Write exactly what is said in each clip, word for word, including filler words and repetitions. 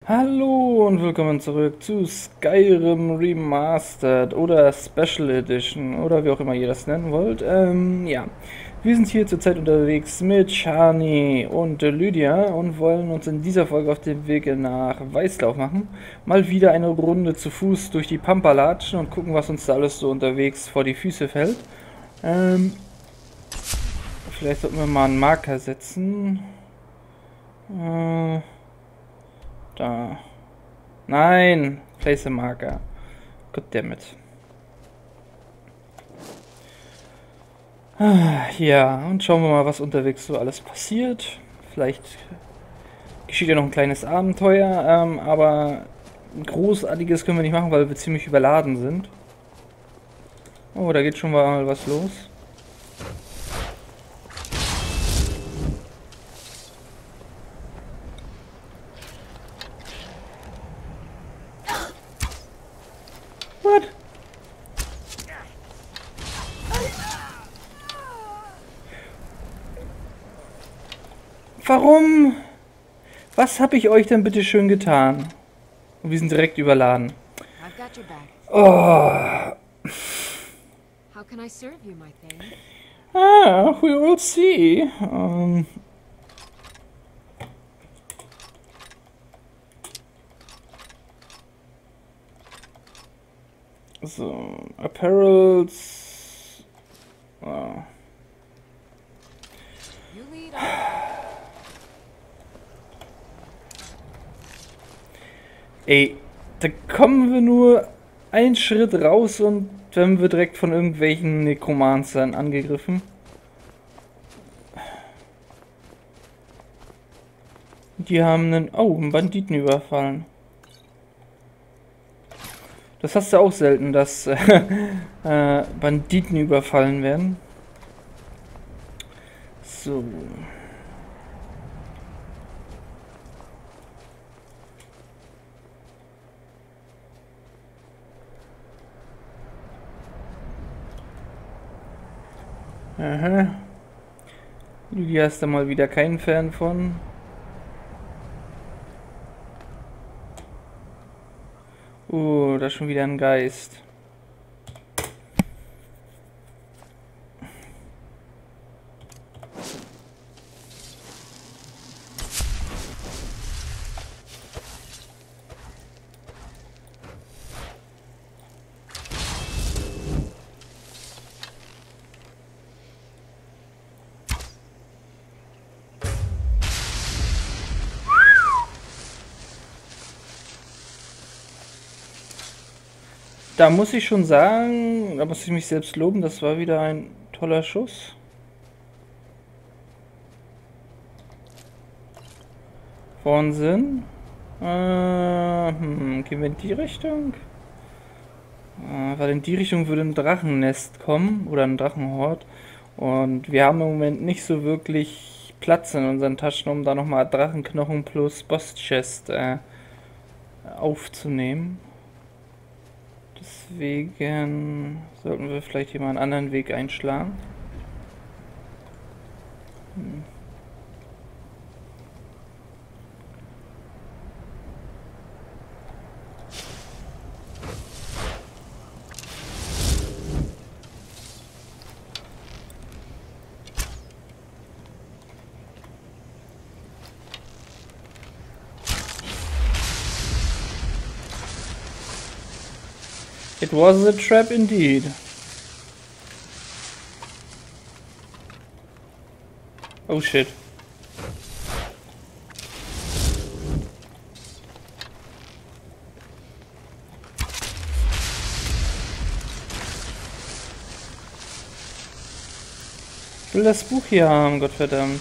Hallo und willkommen zurück zu Skyrim Remastered oder Special Edition oder wie auch immer ihr das nennen wollt. Ähm, ja, wir sind hier zurzeit unterwegs mit Shani und äh, Lydia und wollen uns in dieser Folge auf den Weg nach Weißlauf machen. Mal wieder eine Runde zu Fuß durch die Pampa latschen und gucken, was uns da alles so unterwegs vor die Füße fällt. Ähm, vielleicht sollten wir mal einen Marker setzen. Äh, da. Nein, place a marker. Goddammit. Ah, ja, und schauen wir mal, was unterwegs so alles passiert. Vielleicht geschieht ja noch ein kleines Abenteuer, ähm, aber großartiges können wir nicht machen, weil wir ziemlich überladen sind. Oh, da geht schon mal was los. What? Warum? Was habe ich euch denn bitte schön getan? Und wir sind direkt überladen. I've got your back. Oh. How can I serve you, my thing? Ah, we will see. Ähm. So, Apparels. Oh. You lead. Ey, da kommen wir nur einen Schritt raus und dann wird direkt von irgendwelchen Nekromancern angegriffen. Die haben einen, oh, einen Banditen überfallen. Das hast du auch selten, dass äh, äh, Banditen überfallen werden. So. Aha. Lydia ist da mal wieder kein Fan von. Oh, da ist schon wieder ein Geist. Da muss ich schon sagen, da muss ich mich selbst loben, das war wieder ein toller Schuss. Wahnsinn. Äh, hm, gehen wir in die Richtung? Äh, weil in die Richtung würde ein Drachennest kommen oder ein Drachenhort. Und wir haben im Moment nicht so wirklich Platz in unseren Taschen, um da nochmal Drachenknochen plus Boss-Chest äh, aufzunehmen. Deswegen sollten wir vielleicht hier mal einen anderen Weg einschlagen. Hm. It was a trap indeed. Oh shit. Ich will das Buch hier haben, Gottverdammt.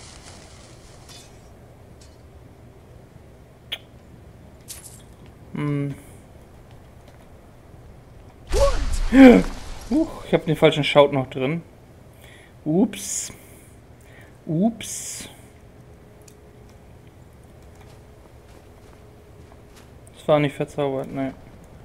Hm. Huch, ich habe den falschen Shout noch drin. Ups. Ups. Das war nicht verzaubert, ne.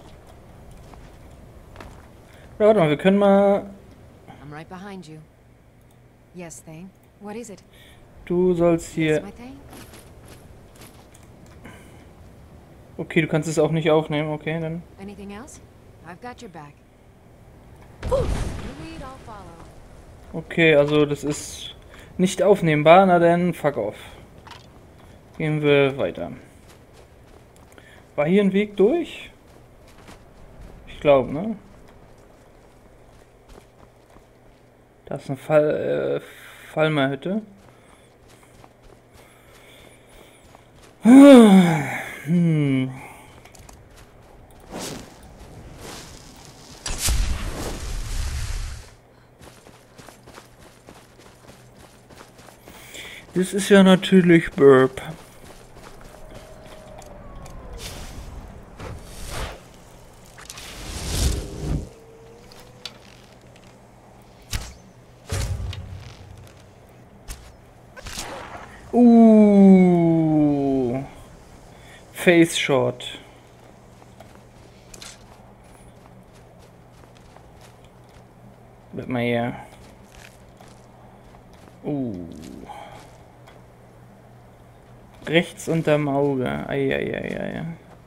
Ja, warte mal, wir können mal... I'm right behind you. Yes, thing. What is it? Du sollst Yes, hier... my thing. Okay, du kannst es auch nicht aufnehmen. Okay, dann. Anything else? I've got your back. You lead, I'll follow. Okay, also das ist nicht aufnehmbar. Na dann, fuck off. Gehen wir weiter. War hier ein Weg durch? Ich glaube, ne? Da ist eine Fall, äh, Fallmerhütte. Hm. Das ist ja natürlich Burp. Uh, Face Shot. Wird mal hier. Uh. Rechts unterm Auge. Eieieiei.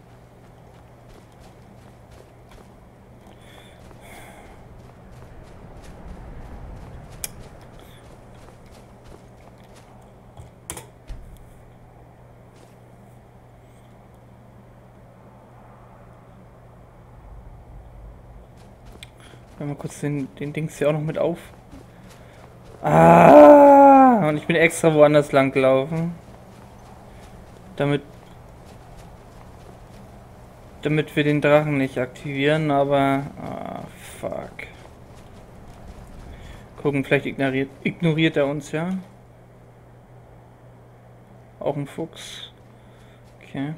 Mal kurz den, den Dings hier auch noch mit auf. Ah! Und ich bin extra woanders lang gelaufen. Damit. Damit wir den Drachen nicht aktivieren, aber. Ah, fuck. Gucken, vielleicht ignoriert, ignoriert er uns ja. Auch ein Fuchs. Okay.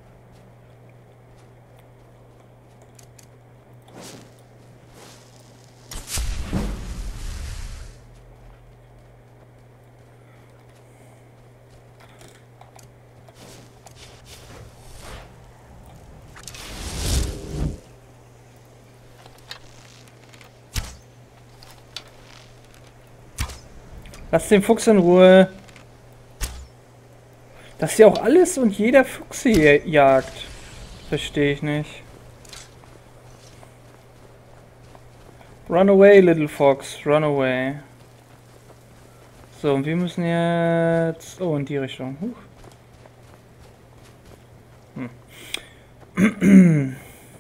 Lass den Fuchs in Ruhe. Dass hier auch alles und jeder Fuchs hier jagt. Verstehe ich nicht. Run away, little fox. Run away. So, und wir müssen jetzt... Oh, in die Richtung. Huch. Hm.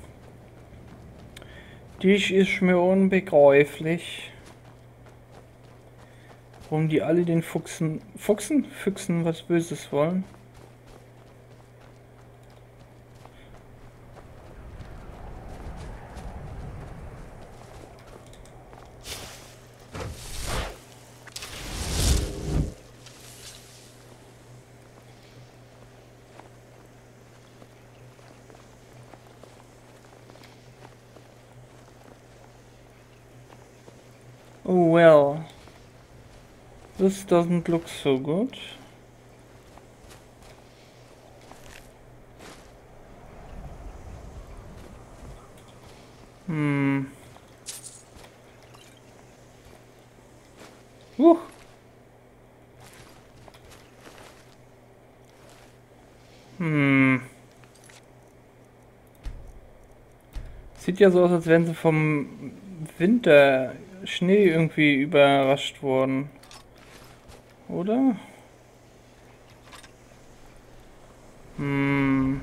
Dies ist mir unbegreiflich. Warum die alle den Fuchsen... Fuchsen? Füchsen was Böses wollen. Oh well. This doesn't look so good. Hm. Huch. Hm. Sieht ja so aus, als wären sie vom Winter Schnee irgendwie überrascht worden. Oder? Hm.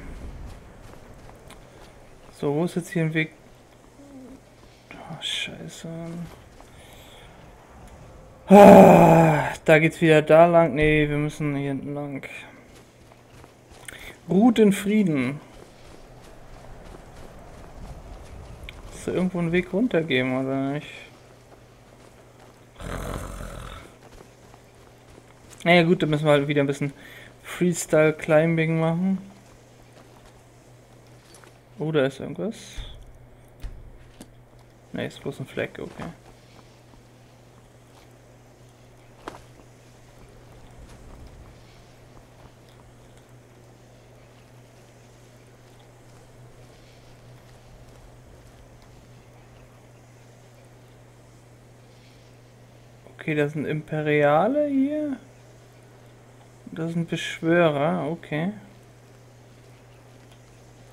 So, wo ist jetzt hier ein Weg? Oh, scheiße. Ah, da geht's wieder da lang. Nee, wir müssen hier hinten lang. Ruht in Frieden. Ist da irgendwo einen Weg runtergeben, oder nicht? Naja gut, dann müssen wir halt wieder ein bisschen Freestyle Climbing machen. Oh, da ist irgendwas. Ne, ist bloß ein Fleck, okay. Okay, das sind Imperiale hier. Das sind Beschwörer, okay.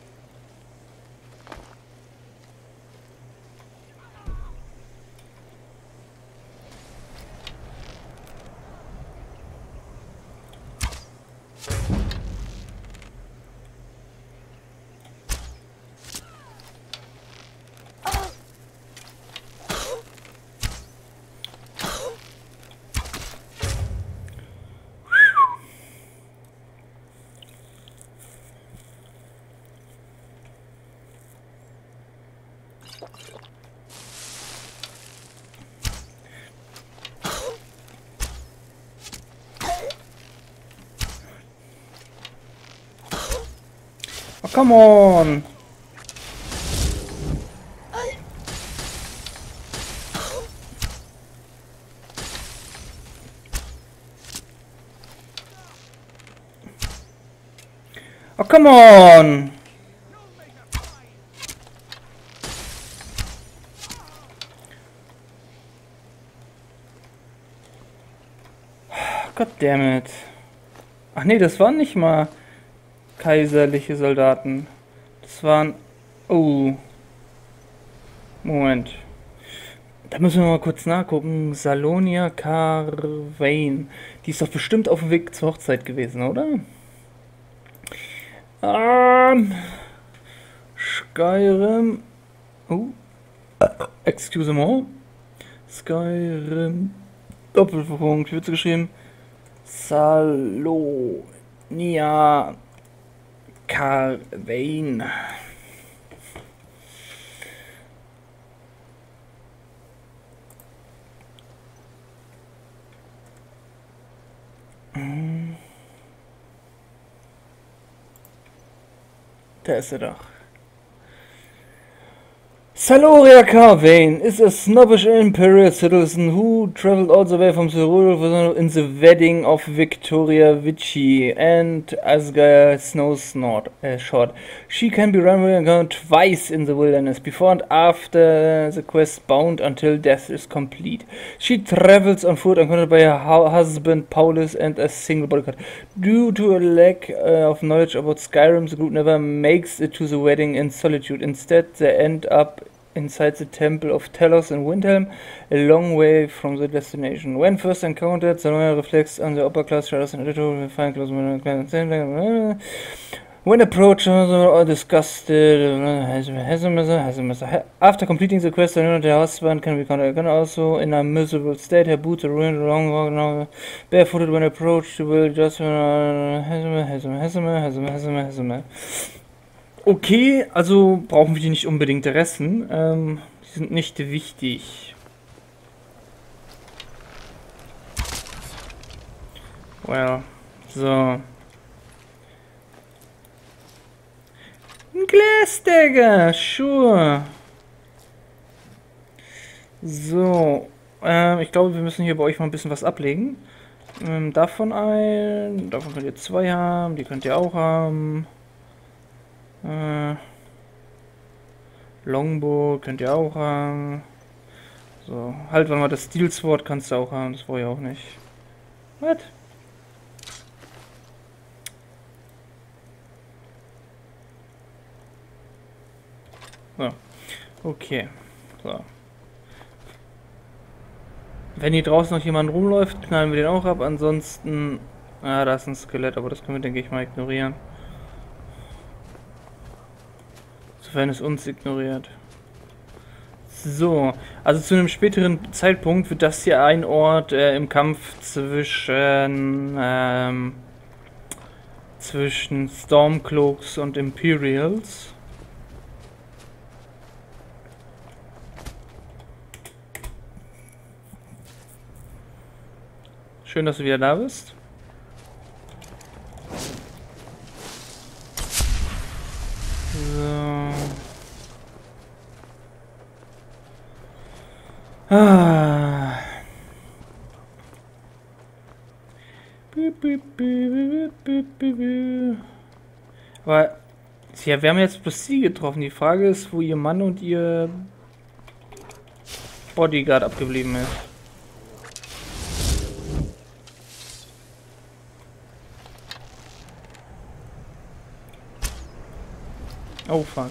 Oh, come on! Oh, come on! God damn it. Ach nee, das waren nicht mal kaiserliche Soldaten. Das waren... Oh. Moment. Da müssen wir mal kurz nachgucken. Salonia Carvain. Die ist doch bestimmt auf dem Weg zur Hochzeit gewesen, oder? Ähm... Skyrim... Oh. Excuse me. Skyrim... Doppelpunkt. Wie wird geschrieben? Salonia Carvain. Da ist er doch. Salonia Carvain is a snobbish imperial citizen who traveled all the way from Cyril in the wedding of Victoria Vichy and Asgard Snow Snort, uh, short. She can be run twice in the wilderness, before and after the quest bound until death is complete. She travels on foot accompanied by her husband Paulus and a single bodyguard. Due to a lack uh, of knowledge about Skyrim, the group never makes it to the wedding in solitude. Instead, they end up inside the Temple of Talos in Windhelm, a long way from the destination. When first encountered, Salonia reflects on the upper class shadows and little fine clothes. When approached or disgusted, after completing the quest, her husband can be counted again, also in a miserable state. Her boots are ruined, a long walk now. Barefooted when approached, she will just okay, also brauchen wir die nicht unbedingt resten. Ähm, die sind nicht wichtig. Well, so. Ein Glasdagger, sure. So, ähm, ich glaube, wir müssen hier bei euch mal ein bisschen was ablegen. Ähm, davon ein, davon könnt ihr zwei haben, die könnt ihr auch haben. Äh, Longbow könnt ihr auch haben. So, halt, wenn mal das Steel Sword kannst du auch haben, das brauche ich auch nicht. Was? So, okay. So. Wenn hier draußen noch jemand rumläuft, knallen wir den auch ab. Ansonsten, ah, da ist ein Skelett, aber das können wir, denke ich, mal ignorieren. Sofern es uns ignoriert. So, also zu einem späteren Zeitpunkt wird das hier ein Ort äh, im Kampf zwischen ähm, zwischen Stormcloaks und Imperials. Schön, dass du wieder da bist. So. Ah. Aber ja, wir haben jetzt bloß sie getroffen. Die Frage ist, wo ihr Mann und ihr Bodyguard abgeblieben ist. Oh fuck.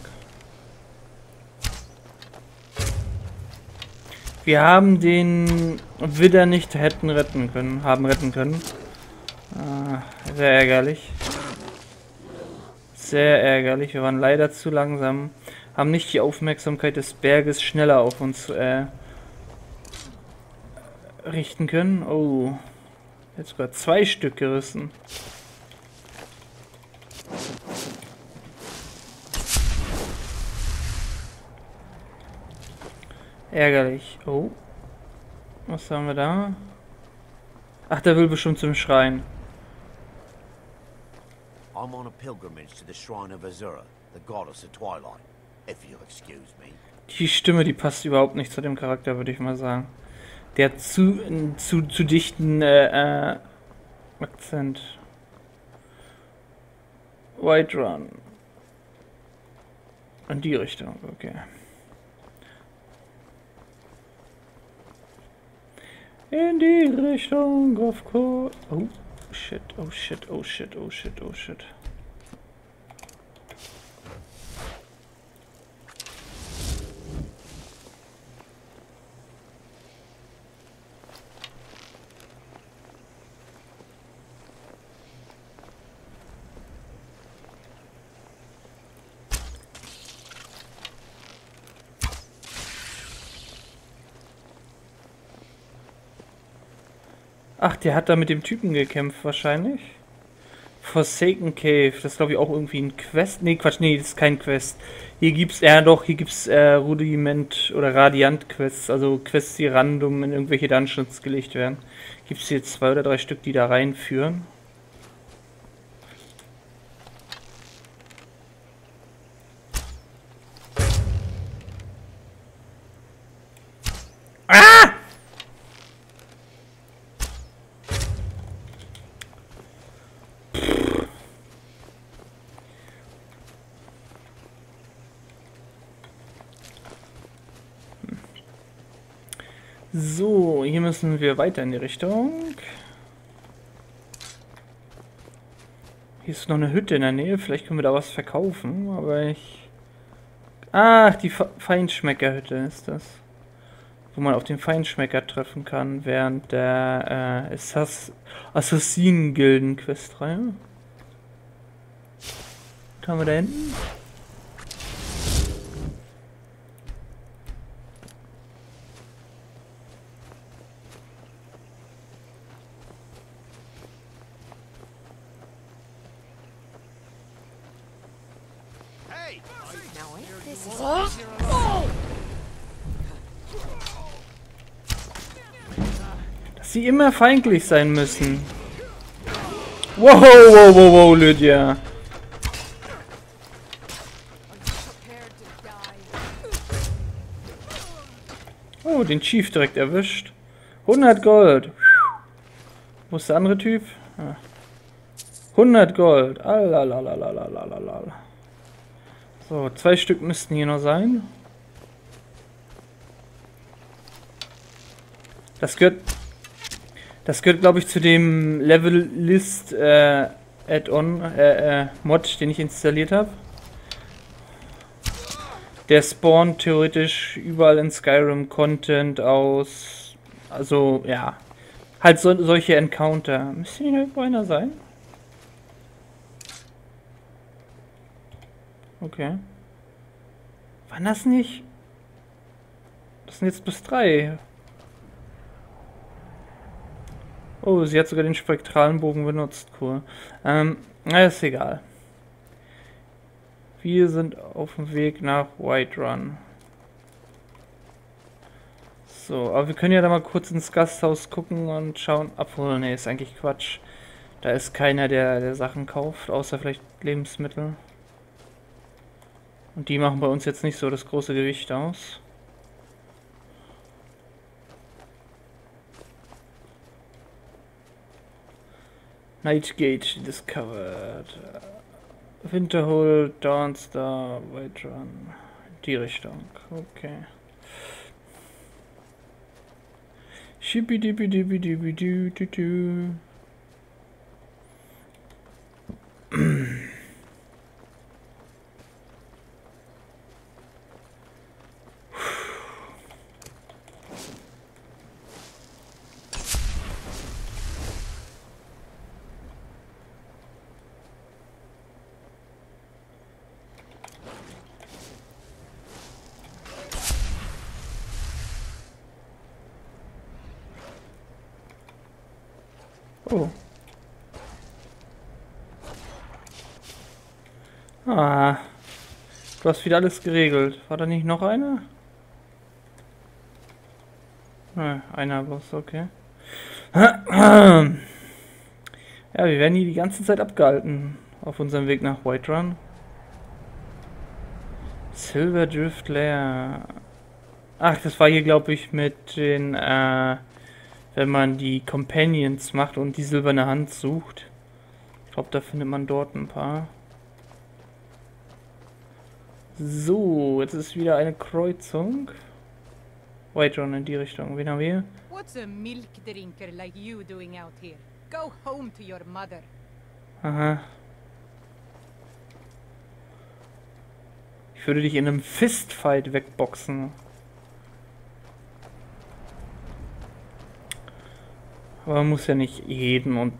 Wir haben den Widder nicht hätten retten können, haben retten können. Ah, sehr ärgerlich. Sehr ärgerlich. Wir waren leider zu langsam. Haben nicht die Aufmerksamkeit des Berges schneller auf uns äh, richten können. Oh. Jetzt sogar zwei Stück gerissen. Ärgerlich. Oh. Was haben wir da? Ach, der will bestimmt zum Schrein. I'm on a pilgrimage to the shrine of Azura, the goddess of twilight, if you'll excuse me. Die Stimme, die passt überhaupt nicht zu dem Charakter, würde ich mal sagen. Der hat zu, zu, zu dichten äh, äh, Akzent. Whiterun. In die Richtung, okay. In die Richtung, of course. Oh, shit, oh shit, oh shit, oh shit, oh shit. Ach, der hat da mit dem Typen gekämpft wahrscheinlich. Forsaken Cave, das ist glaube ich auch irgendwie ein Quest. Nee, Quatsch, nee, das ist kein Quest. Hier gibt's, ja doch, hier gibt's äh, Rudiment- oder Radiant-Quests, also Quests, die random in irgendwelche Dungeons gelegt werden. Gibt's hier zwei oder drei Stück, die da reinführen. So, hier müssen wir weiter in die Richtung. Hier ist noch eine Hütte in der Nähe, vielleicht können wir da was verkaufen, aber ich... Ach, die Feinschmeckerhütte ist das. Wo man auf den Feinschmecker treffen kann während der äh, Assass Assassinen-Gilden-Questreihe. Was haben wir da hinten? Now ain't this is Dass sie immer feindlich sein müssen. Wow, wow, wow, wow, Lydia. Oh, den Chief direkt erwischt. hundert Gold. Wo ist der andere Typ? Ah. hundert Gold. Alalalalalalalala. So, zwei Stück müssten hier noch sein. Das gehört, das gehört, glaube ich, zu dem Level List äh, Add-on äh, äh, Mod, den ich installiert habe. Der spawnt theoretisch überall in Skyrim Content aus. Also ja, halt so, solche Encounter. Müsste hier irgendwo einer sein? Okay. Waren das nicht? Das sind jetzt bis drei. Oh, sie hat sogar den spektralen Bogen benutzt. Cool. Ähm, na, ist egal. Wir sind auf dem Weg nach Whiterun. So, aber wir können ja da mal kurz ins Gasthaus gucken und schauen. Obwohl, ne, ist eigentlich Quatsch. Da ist keiner, der, der Sachen kauft, außer vielleicht Lebensmittel. Und die machen bei uns jetzt nicht so das große Gewicht aus. Nightgate discovered. Winterhold, Dawnstar, Whiterun. Die Richtung. Okay. Schippidi-bidi-bidi-bidi-du-du-du. Oh. Ah. Du hast wieder alles geregelt. War da nicht noch einer? Ah, einer Boss, okay. Ja, wir werden hier die ganze Zeit abgehalten auf unserem Weg nach Whiterun. Silver Drift Lair. Ach, das war hier, glaube ich, mit den, äh, wenn man die Companions macht und die silberne Hand sucht. Ich glaube, da findet man dort ein paar. So, jetzt ist wieder eine Kreuzung. Whiterun in die Richtung. Wen haben wir hier? What's a milk drinker like you doing out here? Go home to your mother. Aha. Ich würde dich in einem Fistfight wegboxen. Aber man muss ja nicht jeden und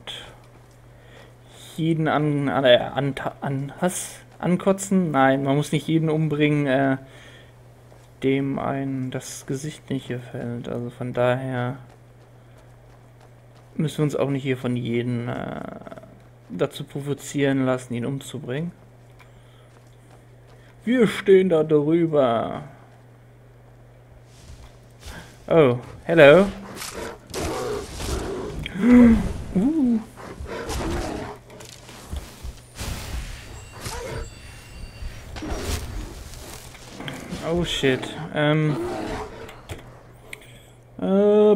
jeden an, an, äh, an, an was? Ankotzen? Nein, man muss nicht jeden umbringen, äh, dem ein das Gesicht nicht gefällt. Also von daher müssen wir uns auch nicht hier von jedem äh, dazu provozieren lassen, ihn umzubringen. Wir stehen da drüber. Oh, hello. Uh. Oh shit. Ähm. Äh,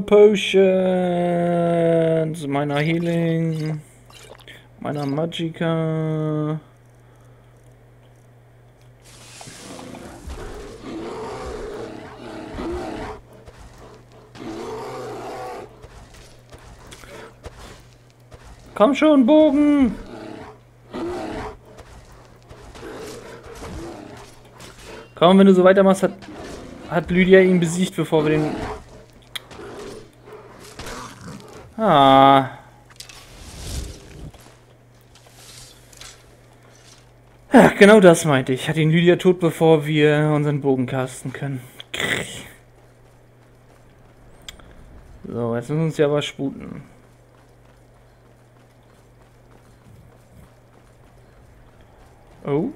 Potions. Meiner Healing. Meiner Magicka. Komm schon, Bogen! Komm, wenn du so weitermachst, hat, hat Lydia ihn besiegt, bevor wir den... Ah. Ach, genau das meinte ich. Hat ihn Lydia tot, bevor wir unseren Bogen casten können. So, jetzt müssen wir uns ja aber sputen. Oh.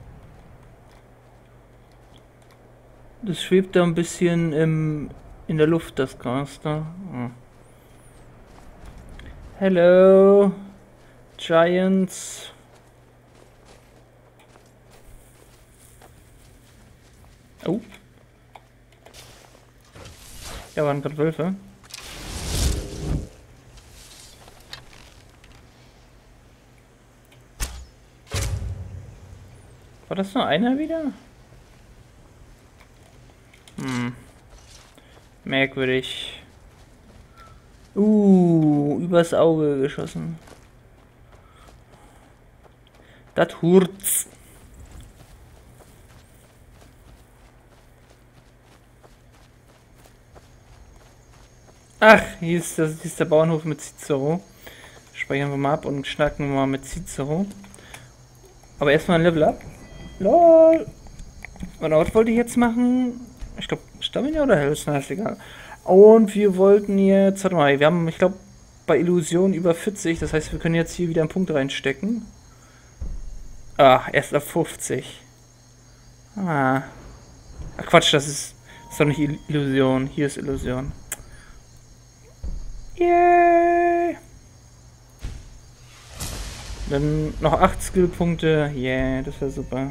Das schwebt da ein bisschen im, in der Luft, das Gras da. Oh. Hello, Giants. Oh. Ja, waren gerade Wölfe. War das nur einer wieder? Hm. Merkwürdig. Uh, übers Auge geschossen. Das hurt's. Ach, hier ist, das, hier ist der Bauernhof mit Cicero. Speichern wir mal ab und schnacken wir mal mit Cicero. Aber erstmal ein Level up. LOL. Warte, was wollte ich jetzt machen? Ich glaube, Stamina oder Hellsna, ist egal. Und wir wollten jetzt, warte mal, wir haben, ich glaube, bei Illusion über vierzig, das heißt, wir können jetzt hier wieder einen Punkt reinstecken. Ah, erst ab fünfzig. Ah. Ach Quatsch, das ist, das ist doch nicht Illusion, hier ist Illusion. Yay! Dann noch acht Skillpunkte, yeah, das wäre super.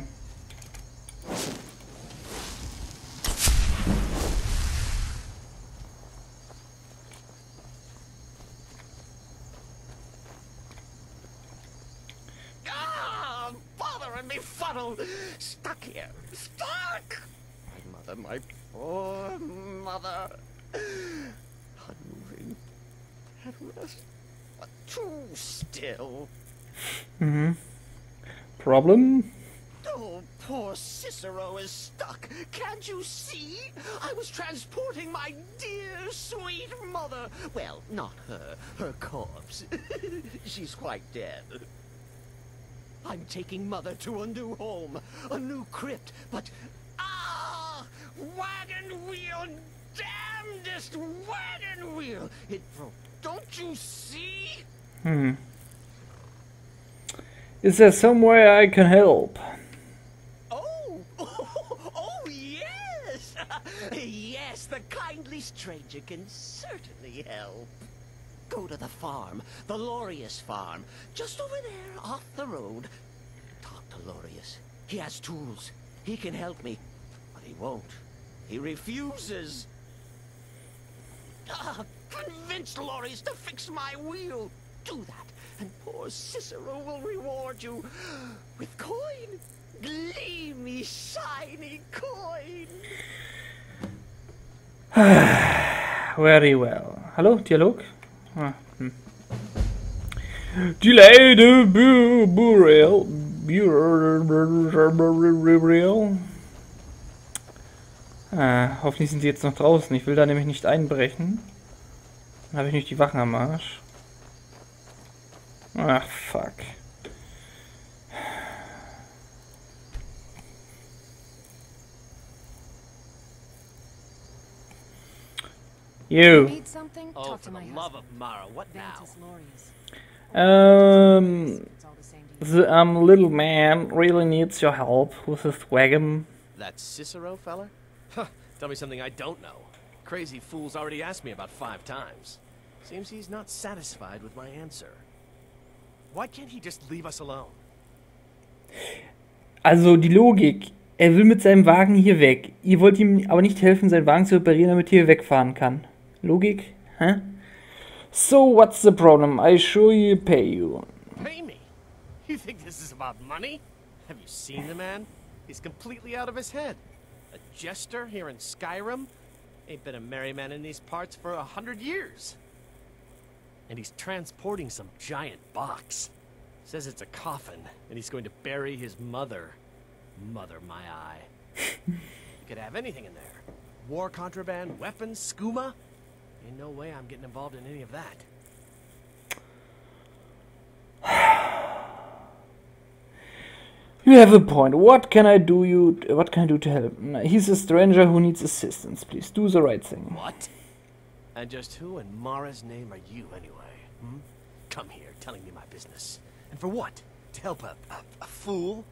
Stuck here. Stuck! My mother, my poor mother. Unmoving. At rest. But too still. Mm-hmm. Problem? Oh, poor Cicero is stuck. Can't you see? I was transporting my dear, sweet mother. Well, not her. Her corpse. She's quite dead. I'm taking Mother to a new home, a new crypt, but... Ah! Wagon wheel! Damnedest wagon wheel! It broke. Don't you see? Hmm. Is there somewhere I can help? Oh! Oh, oh yes! Yes, the kindly stranger can certainly help. Go to the farm, the Lorius farm, just over there off the road. Talk to Lorius. He has tools. He can help me. But he won't. He refuses. Ah, convince Lorius to fix my wheel. Do that, and poor Cicero will reward you with coin. Gleamy, shiny coin. Very well. Hallo, Dialog? Ah, hm. Delay the bu burial. Burial. Ah, hoffentlich sind sie jetzt noch draußen. Ich will da nämlich nicht einbrechen. Dann habe ich nicht die Wachen am Arsch. Ach, fuck. You. Need something? Oh, Talk for to the my love husband. of Mara, what now? Vantus Lorius. Um, It's all the same to you. the um little man really needs your help with his wagon. That Cicero feller? Huh, tell me something I don't know. Crazy fool's already asked me about five times. Seems he's not satisfied with my answer. Why can't he just leave us alone? Also die Logik. Er will mit seinem Wagen hier weg. Ihr wollt ihm aber nicht helfen, seinen Wagen zu reparieren, damit er hier wegfahren kann. Logik? Hä? So, what's the problem? I sure you pay you. Pay me? You think this is about money? Have you seen the man? He's completely out of his head. A jester here in Skyrim? Ain't been a merry man in these parts for a hundred years. And he's transporting some giant box. Says it's a coffin, and he's going to bury his mother. Mother, my eye. You could have anything in there. War contraband, weapons, skooma. Ain't no way I'm getting involved in any of that. You have a point. What can I do you what can I do to help? He's a stranger who needs assistance. Please do the right thing. What? And just who in Mara's name are you, anyway? Hmm? Come here, telling me my business. And for what? To help a, a, a fool?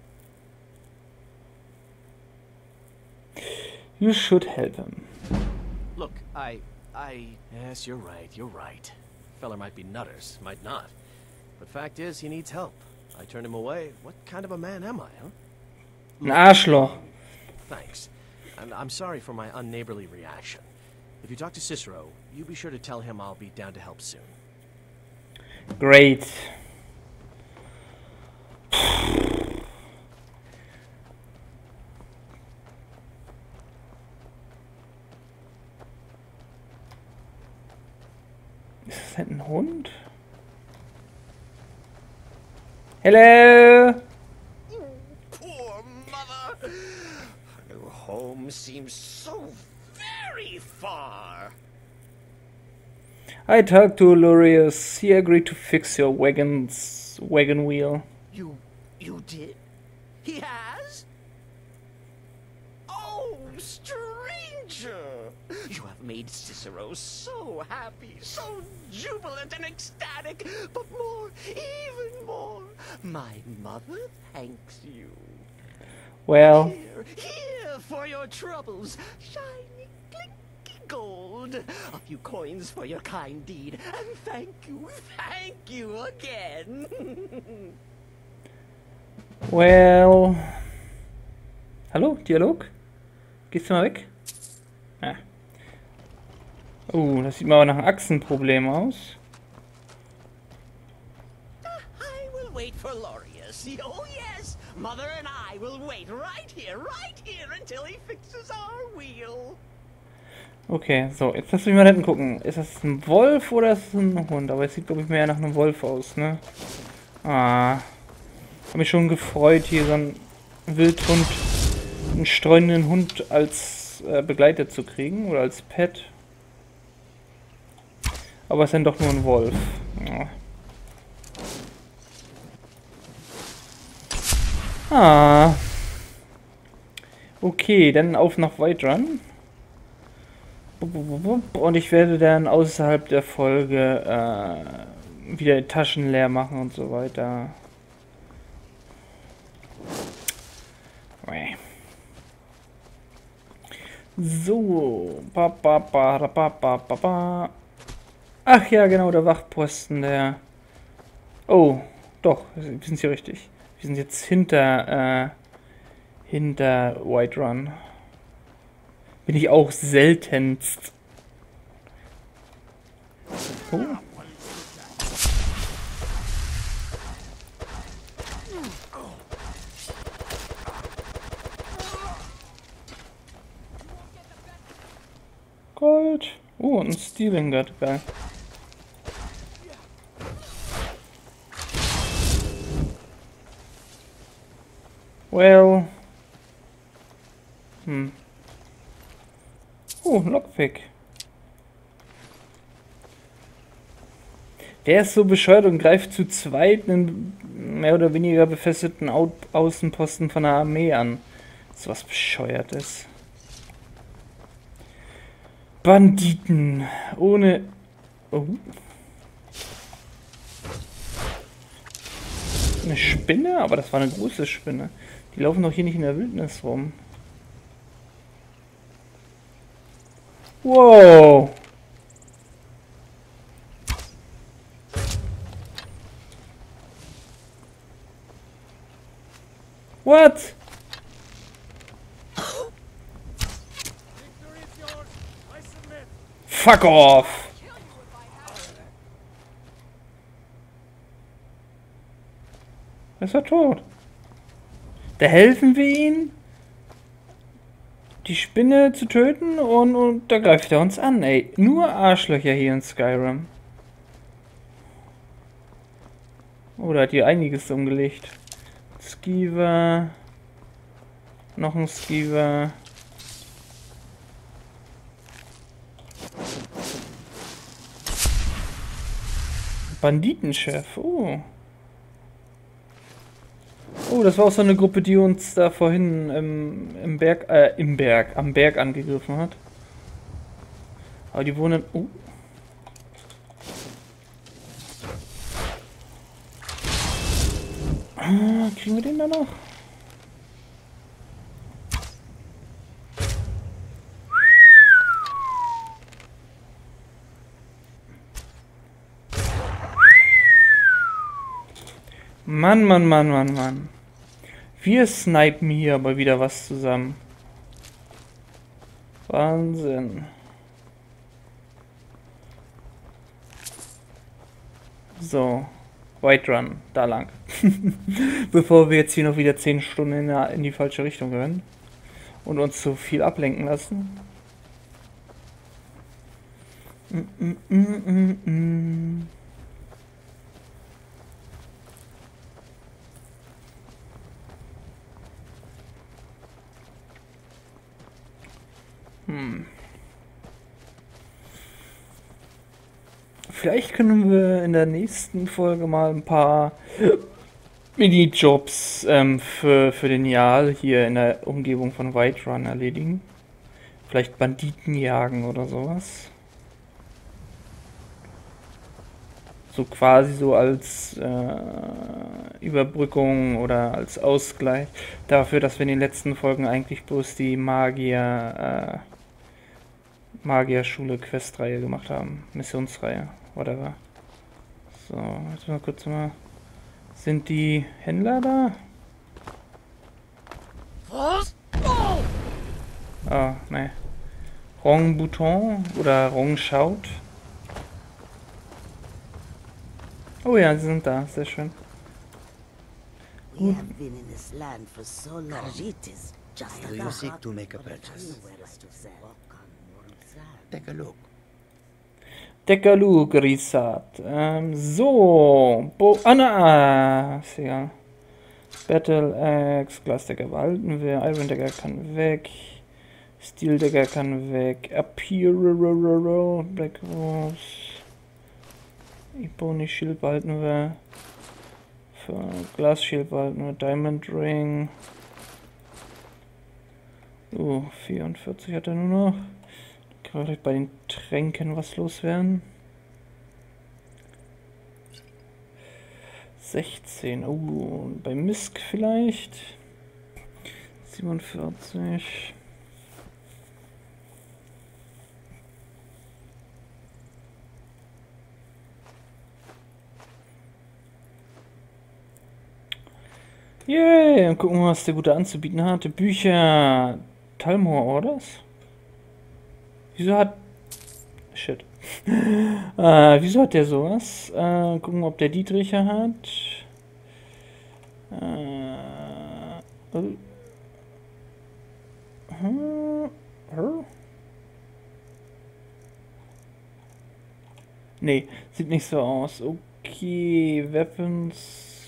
You should help him. Look, I... I... Yes, you're right, you're right. Feller might be nutters, might not. But fact is, he needs help. I turn him away. What kind of a man am I, huh? Ein Arschloch. Thanks. And I'm sorry for my unneighborly reaction. If you talk to Cicero, you be sure to tell him I'll be down to help soon. Great. Ist das ein Hund? Hello! Poor mother. Her new home seems so very far. I talked to Lorius. He agreed to fix your wagon's wagon wheel. You, you did? He has? Oh, stranger! You have made Cicero so happy, so jubilant and ecstatic, but more, even more, my mother thanks you. Well, Here, here for your troubles, shiny, clinky gold, a few coins for your kind deed, and thank you, thank you again. well. Hallo, Dialog? Gehst du mal weg? Ja. Oh, das sieht mal aber nach einem Achsenproblem aus. I will wait for Lorius. Oh yes, Mother and I will wait right here, right here until he fixes our wheel. Okay, so, jetzt lass mich mal hinten gucken. Ist das ein Wolf oder ist es ein Hund? Aber es sieht, glaube ich, mehr nach einem Wolf aus, ne? Ah. Hab mich schon gefreut, hier so einen Wildhund, einen streunenden Hund als äh, Begleiter zu kriegen. Oder als Pet. Aber es ist dann doch nur ein Wolf. Ja. Ah. Okay, dann auf nach Whiterun. Und ich werde dann außerhalb der Folge äh, wieder die Taschen leer machen und so weiter. So. Ba, ba, ba, ba, ba, ba, ba. Ach ja, genau, der Wachposten, der... Oh, doch, wir sind hier richtig. Wir sind jetzt hinter, äh, hinter Whiterun. Bin ich auch seltenst. Oh. Gold. Oh, ein Stealing Guard, geil. Well. Hm. Oh, ein Lockpick. Der ist so bescheuert und greift zu zweit einen mehr oder weniger befestigten Au Außenposten von der Armee an. So was Bescheuertes. Banditen. Ohne... Oh. Eine Spinne? Aber das war eine große Spinne. Die laufen doch hier nicht in der Wildnis rum. Wow. What? Fuck off! Ist er tot? Da helfen wir ihm, die Spinne zu töten und, und da greift er uns an, ey. Nur Arschlöcher hier in Skyrim. Oh, da hat hier einiges umgelegt. Skiver. Noch ein Skiver. Banditenchef, oh. Oh, das war auch so eine Gruppe, die uns da vorhin im, im Berg, äh, im Berg, am Berg angegriffen hat. Aber die wohnen, oh. Ah, kriegen wir den da noch? Mann, Mann, Mann, Mann, Mann. Wir snipen hier aber wieder was zusammen. Wahnsinn. So. Whiterun, da lang. Bevor wir jetzt hier noch wieder zehn Stunden in, der, in die falsche Richtung rennen. Und uns zu viel ablenken lassen. Mm, mm, mm, mm, mm. Hm. Vielleicht können wir in der nächsten Folge mal ein paar Minijobs ähm, für, für den Jarl hier in der Umgebung von Whiterun erledigen. Vielleicht Banditen jagen oder sowas. So quasi so als äh, Überbrückung oder als Ausgleich dafür, dass wir in den letzten Folgen eigentlich bloß die Magier äh, Magierschule Questreihe gemacht haben. Missionsreihe, whatever. So, jetzt mal kurz mal. Sind die Händler da? Was? Oh! Ah, ne. Rong Bouton oder Rong Schaut. Oh ja, sie sind da, sehr schön. We have been in this land for so long. It is just Do you seek to make a purchase? Take a look. Deckerlu Grisat. Ähm, so. Bo Anna. Ist egal. Battle Axe. Glasdecker behalten wir. Iron Decker kann weg. Steel Decker kann weg. Appear. Black Rose. Ebony Shield behalten wir. Für Glass Shield behalten wir. Diamond Ring. Oh, vierundvierzig hat er nur noch. Kann vielleicht bei den Tränken was loswerden. sechzehn. Oh, bei Misk vielleicht. siebenundvierzig. Yay, und gucken wir mal, was der Gute anzubieten hat. Bücher. Talmor Orders? Wieso hat... Shit. äh, wieso hat der sowas? Äh, gucken, ob der Dietricher hat. Äh... Oh. Hm, hm? Nee, sieht nicht so aus. Okay, Weapons.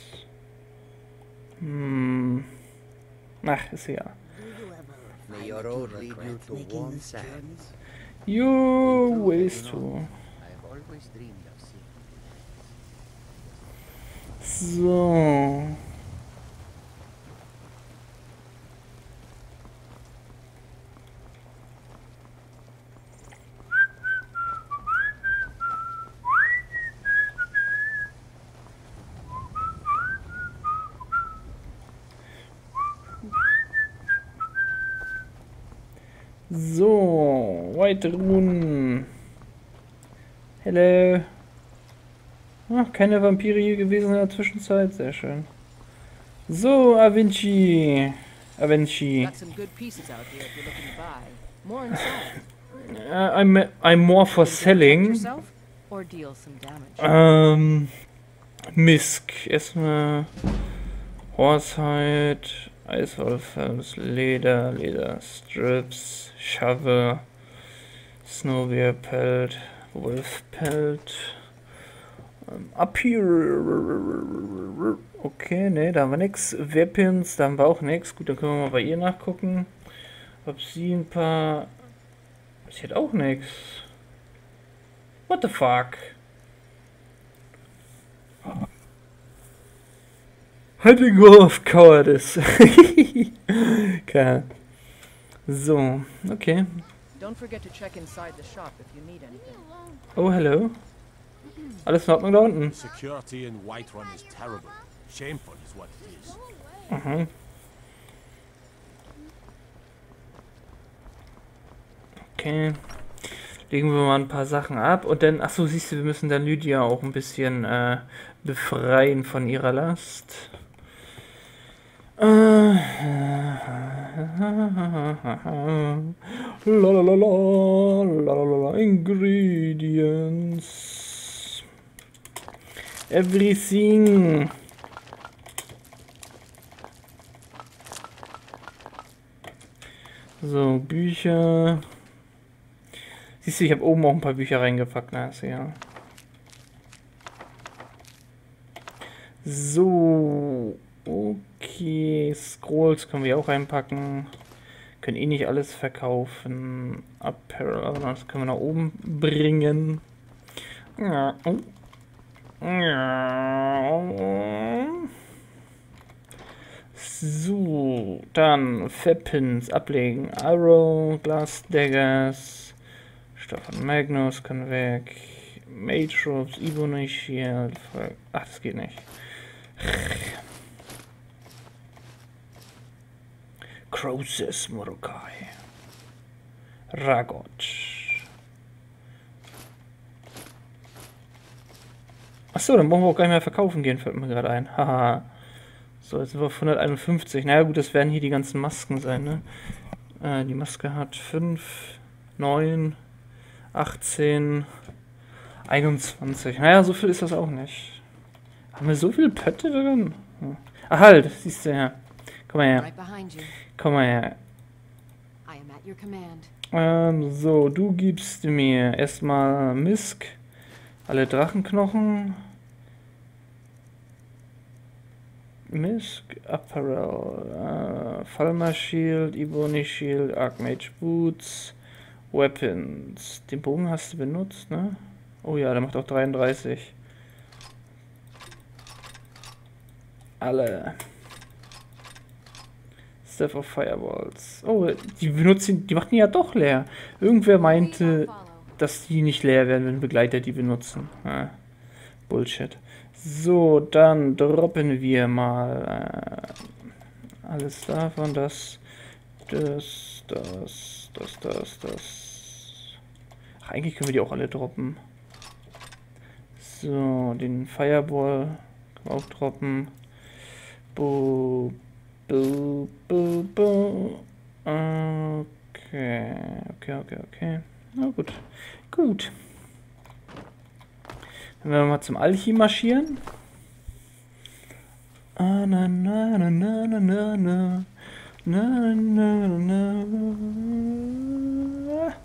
Hm. Ach, ist egal. May your road lead you to warm sands. You ways to. I have always dreamed of seeing. So. So, weitere Runen. Hello. Ach, keine Vampire hier gewesen in der Zwischenzeit. Sehr schön. So, Avinci. Avinci. Got some good pieces out here if you're looking to buy. More inside. Uh, I'm, I'm more for Protect selling. yourself or deal some damage. Ähm, Misk. Erstmal Horsehide, Eiswolfels, Leder, Lederstrips, Shovel, Snowbear-Pelt, Wolfpelt. Ähm, up here. Okay, ne, da haben wir nix. Weapons, da haben wir auch nix. Gut, dann können wir mal bei ihr nachgucken. Ob sie ein paar... Sie hat auch nix. What the fuck? Hunting of Cowardice. Okay. So, okay. Don't forget to check inside the shop if you need anything. Oh, hello. Alles in Ordnung da unten? Security in Whiterun is terrible. Shameful is what it is. Mhm. Okay. Legen wir mal ein paar Sachen ab und dann, achso, siehst du, wir müssen dann Lydia auch ein bisschen äh, befreien von ihrer Last. Äh, lalalala, lalalala, Ingredients. Everything. So, Bücher. Siehst du, ich habe oben auch ein paar Bücher reingepackt, na, ist ja. So, okay, Scrolls können wir auch reinpacken. Können eh nicht alles verkaufen. Apparel, aber das können wir nach oben bringen. Ja. Ja. So, dann Weapons ablegen. Arrow, Glass Daggers, Stefan Magnus kann weg. Mage Ropes, Ebony Shield. Ach, das geht nicht. Croesus Mordecai. Ragot. Achso, dann brauchen wir auch gar nicht mehr verkaufen gehen, fällt mir gerade ein. Haha. So, jetzt sind wir auf hunderteinundfünfzig. Naja gut, das werden hier die ganzen Masken sein, ne? Äh, die Maske hat fünf, neun, achtzehn, einundzwanzig. Naja, so viel ist das auch nicht. Haben wir so viele Pötte drin? Hm. Ah, halt, siehst du ja. Komm mal her. Right behind you. Komm mal her. I am at your command. Ähm, so, du gibst mir erstmal Misk. Alle Drachenknochen. Misk, Apparel, äh, Falmer Shield, Ebony Shield, Archmage Boots, Weapons. Den Bogen hast du benutzt, ne? Oh ja, der macht auch dreiunddreißig. Alle. Staff of Fireballs. Oh, die benutzen, die machen die ja doch leer. Irgendwer meinte, dass die nicht leer werden, wenn Begleiter die benutzen. Ah, Bullshit. So, dann droppen wir mal äh, alles davon, das, das, das, das, das, das. Ach, eigentlich können wir die auch alle droppen. So, den Fireball können wir auch droppen. Bu, bu, bu, bu. Okay, okay, okay, okay. Na gut. Gut. Dann werden wir mal zum Alchi marschieren. Ah, na, na, na, na, na, na, na. Na, na, na, na.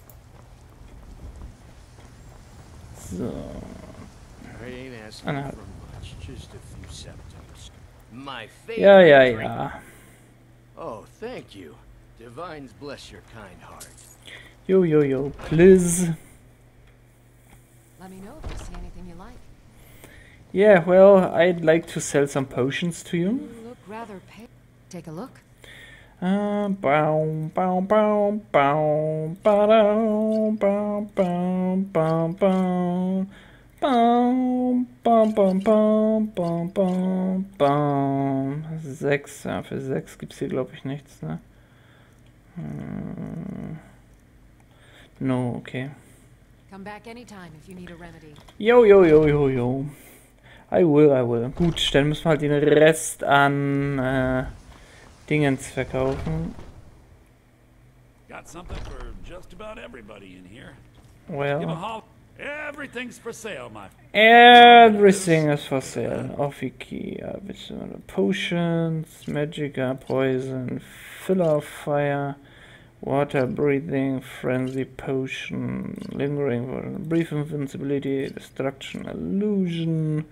So. I ain't asking Anna. for much, just a few septims. My Ja, favorite ja, drink. ja. Oh, thank you. Divines bless your kind heart. Jo, jo, jo. Please. Let me know if you see anything you like. Yeah, well, I'd like to sell some potions to you. You look rather pale. Take a look. Uh, bow, bow, bow, bow, bow, bow, bow, bow, bow. Bam, bam, bam, bam, bam, bam, bam. Sechs, ja, für sechs gibt es hier glaube ich nichts, ne? Hm. No, okay. Come back anytime if you need a remedy. Jo, jo, jo, jo, jo. I will, I will. Gut, dann müssen wir halt den Rest an äh, Dingens verkaufen. Got something for just about everybody in here. Give a Well, holler. Everything's for sale, my. everything is for sale. Auf Ikea. Potions, Magicka, Poison, Filler of Fire, Water Breathing, Frenzy Potion, Lingering, Brief Invincibility, Destruction, Illusion,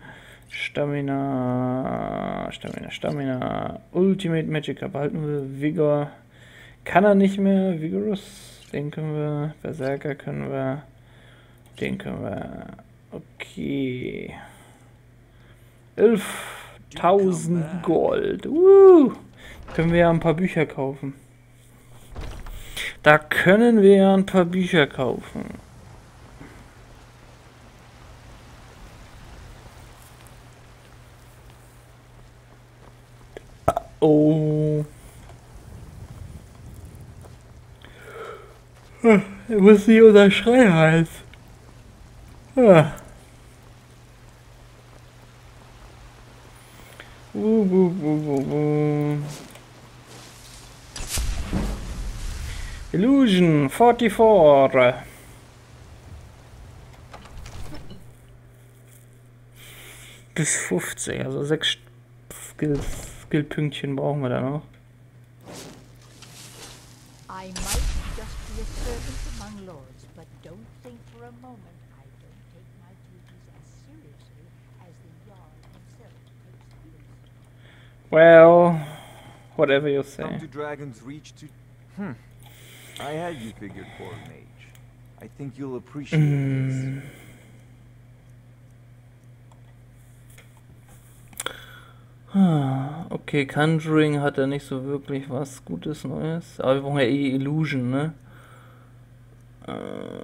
Stamina, Stamina, Stamina, Ultimate Magicka behalten wir, Vigor kann er nicht mehr, Vigorous, den können wir, Berserker können wir, den können wir, okay, elftausend Gold, uh, können wir ja ein paar Bücher kaufen. Da können wir ja ein paar Bücher kaufen. Oh. Ich muss nicht unser Schreihals. Ah. Uh, uh, uh, uh, uh. Illusion vierundvierzig. Bis fünfzig, also sechs Skill, Skillpünktchen brauchen wir da noch. I might just be a servant among lords, but don't think for a moment I don't take my duties as seriously as the Jarl himself takes his. Well, whatever you say. Come to Dragon's Reach to... Hmm. I had you figured for a mage. I think you'll appreciate Mm. this. Ah, okay, Conjuring hat ja nicht so wirklich was Gutes Neues. Aber wir brauchen ja eh Illusion, ne? Äh,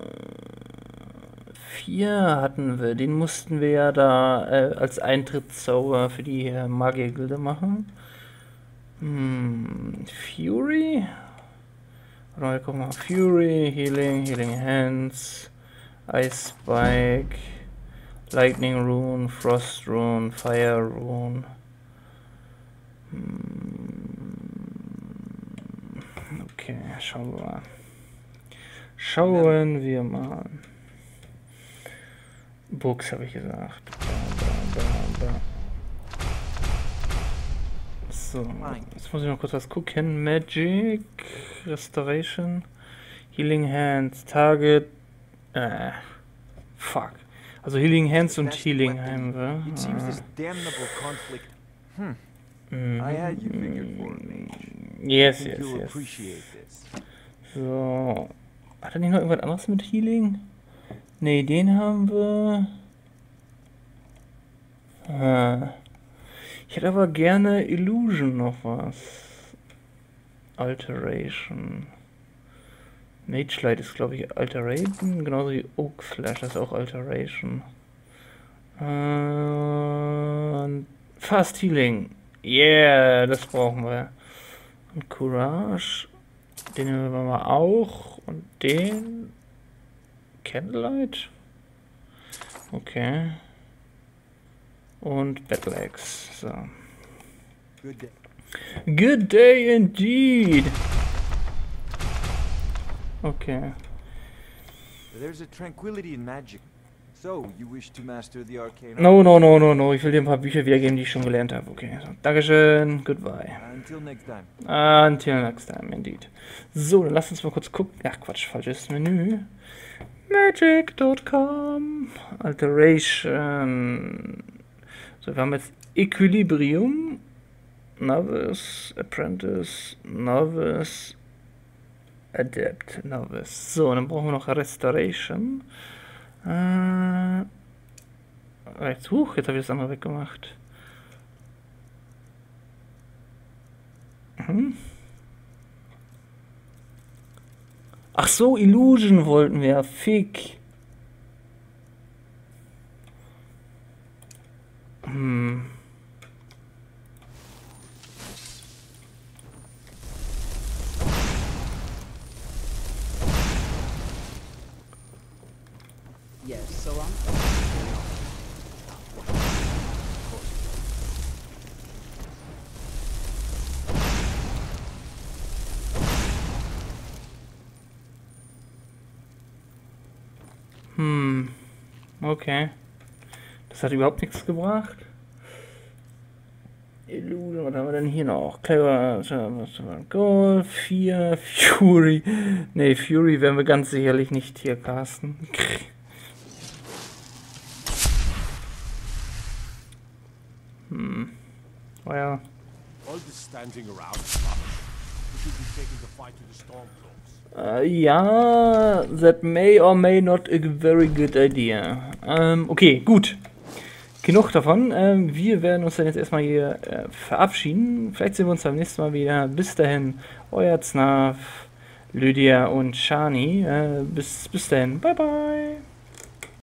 vier hatten wir. Den mussten wir ja da äh, als Eintrittszauber für die äh, Magiergilde machen. Hm, Fury? Warte mal, guck mal. Fury, Healing, Healing Hands, Ice Spike, Lightning Rune, Frost Rune, Fire Rune. Okay, schauen wir mal. Schauen wir mal. Books habe ich gesagt. Ba, ba, ba, ba. So, jetzt muss ich noch kurz was gucken. Magic, Restoration, Healing Hands, Target. Äh, fuck. Also Healing Hands und Healing haben wir. It seems this damnable conflict. Hmm. I had you figured for a mage. Yes, I think yes, you'll yes. appreciate this. So. Hat er nicht noch irgendwas anderes mit Healing? Ne, den haben wir. Ah. Ich hätte aber gerne Illusion noch was. Alteration. Mage Light ist glaube ich Alteration, genauso wie Oak Slash, das ist auch Alteration. Und Fast Healing. Yeah, das brauchen wir. Und Courage. Den nehmen wir mal auch. Und den. Candlelight. Okay. Und Battle Axe. So. Good day. Good day indeed. Okay. There's a tranquility in magic. So, you wish to master the arcane? No, no, no, no, no. Ich will dir ein paar Bücher wiedergeben, die ich schon gelernt habe. Okay. So, Dankeschön. Goodbye. Until next time. Until next time, indeed. So, dann lass uns mal kurz gucken. Ach, Quatsch, falsches Menü. Magic Punkt com. Alteration. So, wir haben jetzt Equilibrium. Novice, Apprentice, Novice, Adept, Novice. So, dann brauchen wir noch Restoration. Äh, jetzt, huch, jetzt habe ich das andere weggemacht. Mhm. Ach so, Illusion wollten wir. Fick. Hm. Yes, so on. Hm. Okay. Das hat überhaupt nichts gebracht. Illusion, was haben wir denn hier noch? Clever, Gold, vier, Fury. Ne, Fury werden wir ganz sicherlich nicht hier casten. Hm. Well. All this standing around is rubbish. We should be taking the fight to the Stormcloaks. Uh, ja, that may or may not a very good idea. Ähm, okay, gut. Genug davon. Ähm, wir werden uns dann jetzt erstmal hier äh, verabschieden. Vielleicht sehen wir uns beim nächsten Mal wieder. Bis dahin, euer Znav, Lydia und Shani. Äh, bis, bis dahin. Bye, bye.